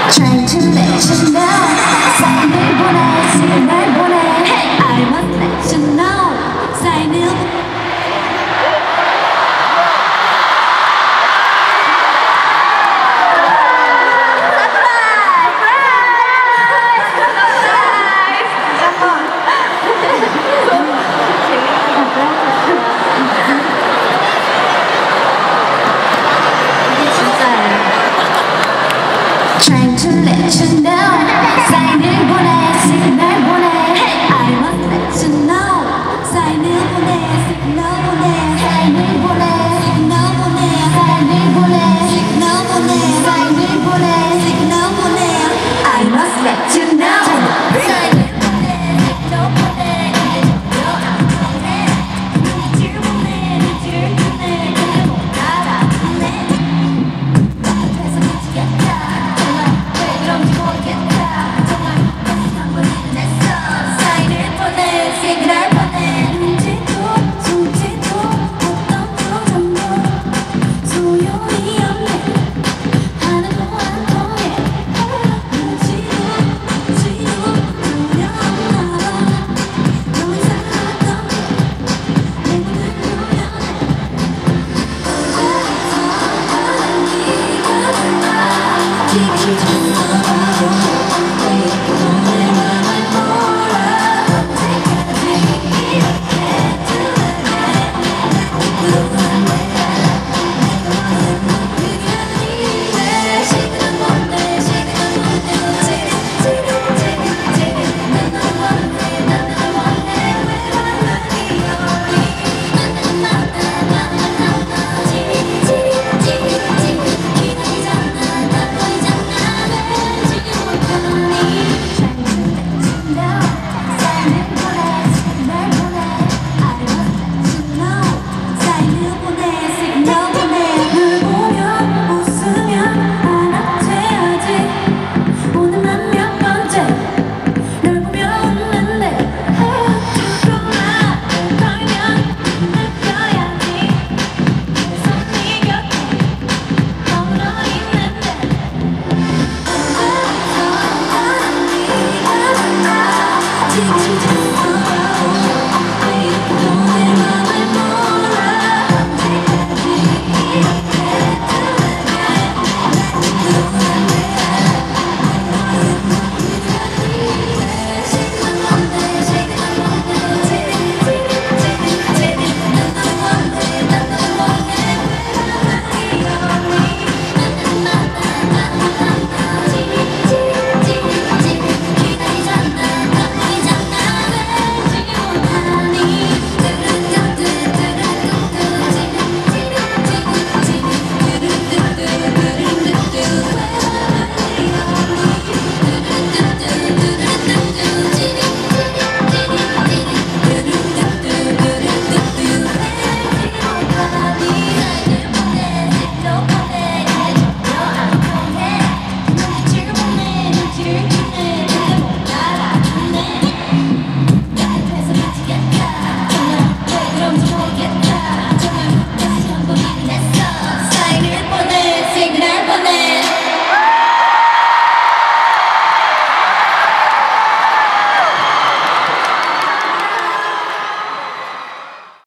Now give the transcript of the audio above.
Trying to let you know 사인을 보내 시간을 보내 Hey I must let you know 사인을 Trying to let you know 사인을 보내 시그널 보내 Hey I must let you know 사인을 보내 시그널 보내 사인을 보내 시그널 보내 사인을 보내 시그널 보내 사인을 보내 시그널 보내 I must let you know 사인을 보내 시그널 보내 너안 보내 눈빛을 보내 눈빛을 보내 그냥 못 알아보내 앞에서 미치겠다 Keep